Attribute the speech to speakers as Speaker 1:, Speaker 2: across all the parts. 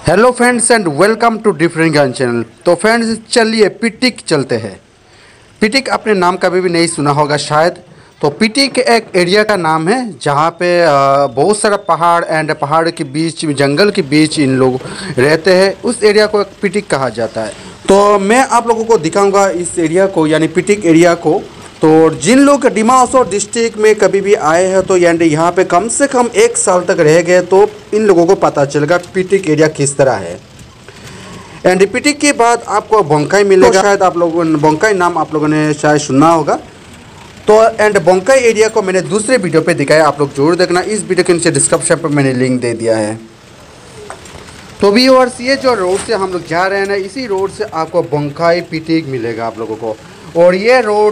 Speaker 1: Hello friends and welcome to different Gyan channel. तो friends चलिए पिटिक चलते हैं। पिटिक आपने नाम कभी भी नहीं सुना होगा शायद। तो पिटिक एक एरिया का नाम है जहाँ पे बहुत सारा पहाड़ एंड पहाड़ के बीच जंगल के बीच इन लोग रहते हैं। उस एरिया को एक पिटिक कहा जाता है। तो मैं आप लोगों को दिखाऊंगा इस एरिया को यानी पिटिक एरिया को। तो जिन लोग डिमापुर डिस्ट्रिक्ट में कभी भी आए हैं तो यानी यहाँ पे कम से कम 1 साल तक रह गए तो इन लोगों को पता चलेगा पिटिक एरिया किस तरह है। एंड पिटिक के बाद आपको बोंकाई मिलेगा। तो शायद आप लोगों ने बोंकाई नाम आप लोगों ने शायद सुना होगा। तो एंड बोंकाई एरिया को मैंने दूसरे वीडियो पे दिखाया, आप लोग जरूर देखना। इस वीडियो के नीचे डिस्क्रिप्शन पर मैंने लिंक दे दिया है। तो व्यूअर्स ये जो रोड से हम लोग जा रहे हैं ना, इसी रोड से आपको बोंकाई पिटिक मिलेगा आप लोगों को। और ये रोड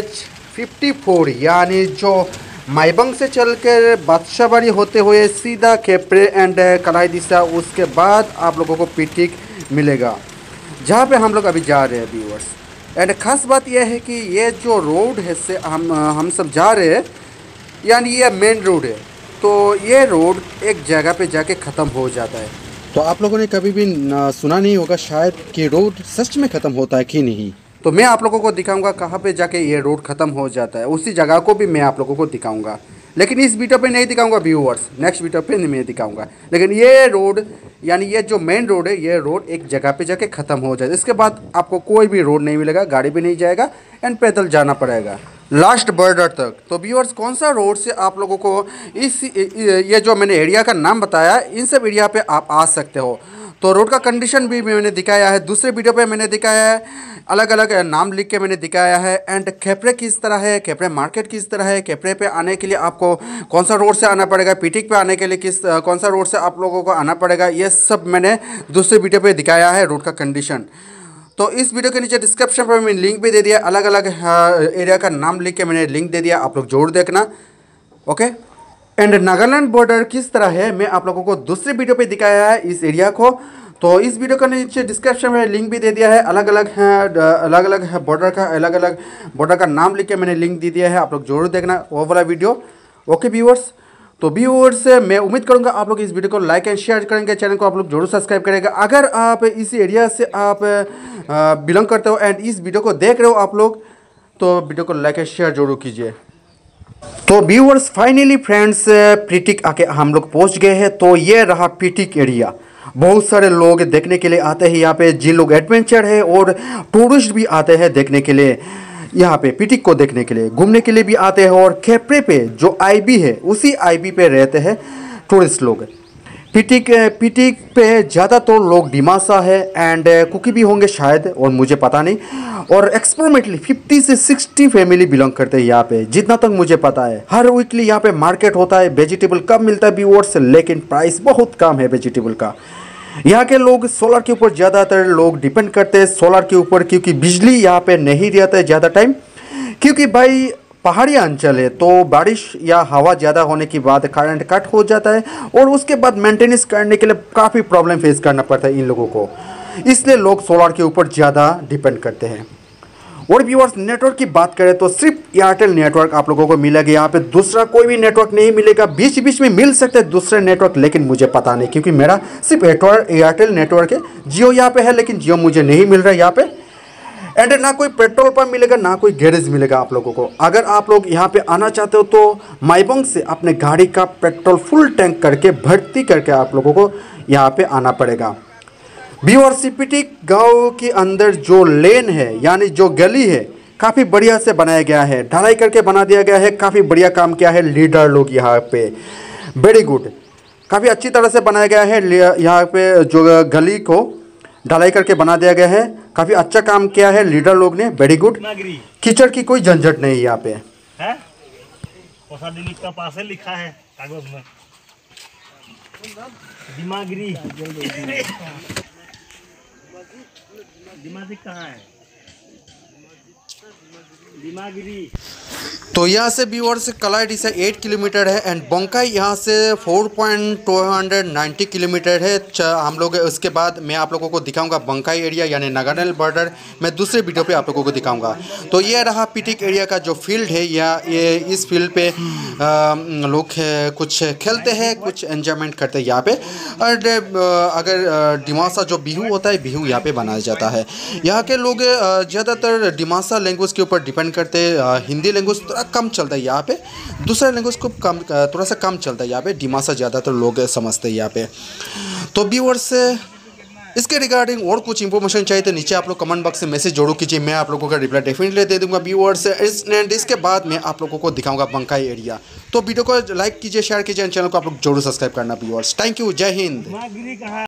Speaker 1: NH54 यानी जो माइबंग से चलकर बादशाहबाड़ी होते हुए सीधा खेपरे एंड कलाई दिशा, उसके बाद आप लोगों को पिटिक मिलेगा जहाँ पे हम लोग अभी जा रहे हैं व्यूअर्स। एंड ख़ास बात यह है कि ये जो रोड है से हम सब जा रहे हैं यानी ये मेन रोड है। तो ये रोड एक जगह पे जाके ख़त्म हो जाता है। तो आप लोगों ने कभी भी सुना नहीं होगा शायद कि रोड सच में ख़त्म होता है कि नहीं। तो मैं आप लोगों को दिखाऊंगा कहाँ पे जाके ये रोड ख़त्म हो जाता है। उसी जगह को भी मैं आप लोगों को दिखाऊंगा, लेकिन इस वीडियो पे नहीं दिखाऊंगा व्यूअर्स, नेक्स्ट वीडियो पे मैं दिखाऊंगा। लेकिन ये रोड यानी ये जो मेन रोड है, ये रोड एक जगह पे जाके ख़त्म हो जाए। इसके बाद आपको कोई भी रोड नहीं मिलेगा, गाड़ी भी नहीं जाएगा एंड पैदल जाना पड़ेगा लास्ट बॉर्डर तक। तो व्यूअर्स कौन सा रोड से आप लोगों को ये जो मैंने एरिया का नाम बताया, इन सब एरिया पे आप आ सकते हो। तो रोड का कंडीशन भी मैंने दिखाया है, दूसरे वीडियो पे मैंने दिखाया है, अलग अलग नाम लिख के मैंने दिखाया है। एंड खेपरे किस तरह है, खेपरे मार्केट किस तरह है, खेपरे पे आने के लिए आपको कौन सा रोड से आना पड़ेगा, पिटिक पे आने के लिए कौन सा रोड से आप लोगों को आना पड़ेगा, ये सब मैंने दूसरे वीडियो पे दिखाया है रोड का कंडीशन। तो इस वीडियो के नीचे डिस्क्रिप्शन पर मैंने लिंक भी दे दिया, अलग अलग एरिया का नाम लिख के मैंने लिंक दे दिया, आप लोग जरूर देखना। ओके। एंड नागालैंड बॉर्डर किस तरह है मैं आप लोगों को दूसरे वीडियो पे दिखाया है इस एरिया को। तो इस वीडियो का नीचे डिस्क्रिप्शन में लिंक भी दे दिया है, अलग अलग बॉर्डर का नाम लिख के मैंने लिंक दे दिया है, आप लोग जरूर देखना वो वाला वीडियो। Okay viewers. तो व्यूअर्स मैं उम्मीद करूंगा आप लोग इस वीडियो को लाइक एंड शेयर करेंगे, चैनल को आप लोग जरूर सब्सक्राइब करेंगे। अगर आप इस एरिया से आप बिलोंग करते हो एंड इस वीडियो को देख रहे हो आप लोग, तो वीडियो को लाइक एंड शेयर जरूर कीजिए। तो व्यूअर्स फाइनली फ्रेंड्स पिटिक आके हम लोग पहुंच गए हैं। तो ये रहा पिटिक एरिया। बहुत सारे लोग देखने के लिए आते हैं यहाँ पे, जिन लोग एडवेंचर है और टूरिस्ट भी आते हैं देखने के लिए, यहाँ पे पिटिक को देखने के लिए घूमने के लिए भी आते हैं। और खेपरे पे जो IB है उसी IB पे रहते हैं टूरिस्ट लोग। पिटिक पे ज़्यादातर लोग डिमासा है एंड कुकी भी होंगे शायद, और मुझे पता नहीं। और एक्सपेरिमेंटली 50 से 60 फैमिली बिलोंग करते हैं यहाँ पे, जितना तक मुझे पता है। हर वीकली यहाँ पे मार्केट होता है। वेजिटेबल कम मिलता है व्यूअर्स, लेकिन प्राइस बहुत कम है वेजिटेबल का। यहाँ के लोग सोलर के ऊपर ज़्यादातर लोग डिपेंड करते हैं, सोलर के ऊपर, क्योंकि बिजली यहाँ पे नहीं रहता है ज़्यादा टाइम। क्योंकि भाई पहाड़ी अंचल है तो बारिश या हवा ज़्यादा होने के बाद करंट कट हो जाता है और उसके बाद मेंटेनेंस करने के लिए काफ़ी प्रॉब्लम फेस करना पड़ता है इन लोगों को। इसलिए लोग सोलर के ऊपर ज़्यादा डिपेंड करते हैं। और व्यूअर्स नेटवर्क की बात करें तो सिर्फ एयरटेल नेटवर्क आप लोगों को मिलेगा यहाँ पे, दूसरा कोई भी नेटवर्क नहीं मिलेगा। बीच बीच में मिल सकते हैं दूसरे नेटवर्क, लेकिन मुझे पता नहीं क्योंकि मेरा सिर्फ एयरटेल नेटवर्क है। जियो यहाँ पे है लेकिन जियो मुझे नहीं मिल रहा है यहाँ पे। एंड ना कोई पेट्रोल पंप मिलेगा ना कोई गैरेज मिलेगा आप लोगों को। अगर आप लोग यहाँ पे आना चाहते हो तो माइबंग से अपने गाड़ी का पेट्रोल फुल टैंक करके भर्ती करके आप लोगों को यहाँ पे आना पड़ेगा। व्यूअर्स पिटिक गांव के अंदर जो लेन है यानी जो गली है काफ़ी बढ़िया से बनाया गया है, ढलाई करके बना दिया गया है। काफ़ी बढ़िया काम किया है लीडर लोग यहाँ पे, वेरी गुड। काफ़ी अच्छी तरह से बनाया गया है यहाँ पे, जो गली को ढलाई करके बना दिया गया है। काफ़ी अच्छा काम किया है लीडर लोग ने, वेरी गुड। कीचड़ की कोई झंझट नहीं यहाँ पे है।
Speaker 2: का पास है लिखा है कागज में दिमागी दिमागी कहाँ है दिमागी।
Speaker 1: तो यहाँ से व्यूअर्स कलाइडी से 8 किलोमीटर है एंड बोंकाई यहाँ से 4.290 किलोमीटर है। हम लोग उसके बाद मैं आप लोगों को दिखाऊंगा बोंकाई एरिया यानी नागालैंड बॉर्डर। मैं दूसरे वीडियो पे आप लोगों को दिखाऊंगा। तो ये रहा पिटिक एरिया का जो फील्ड है, या ये इस फील्ड पे लोग कुछ खेलते हैं, कुछ एंजॉयमेंट करते हैं यहाँ पे। और अगर डिमासा जो बिहू होता है, बिहू यहाँ पे बनाया जाता है। यहाँ के लोग ज़्यादातर डिमासा लैंग्वेज के ऊपर डिपेंड करते हैं। हिंदी लैंग्वेज थोड़ा कम चलता है यहाँ पे, दूसरा लैंग्वेज को थोड़ा सा कम चलता है यहाँ पे। डिमासा ज़्यादातर लोग समझते हैं यहाँ पे। तो व्यूअर्स, इसके रिगार्डिंग और कुछ इन्फॉर्मेशन चाहिए तो नीचे आप लोग कमेंट बॉक्स में मैसेज जरूर कीजिए, मैं आप लोगों का रिप्लाई डेफिनेटली दे दूंगा व्यूअर्स। इसके बाद मैं आप लोगों को दिखाऊंगा बोंकाई एरिया। तो वीडियो को लाइक कीजिए, शेयर कीजिए, चैनल को आप लोग जरूर सब्सक्राइब करना व्यूअर्स। थैंक यू, जय हिंद।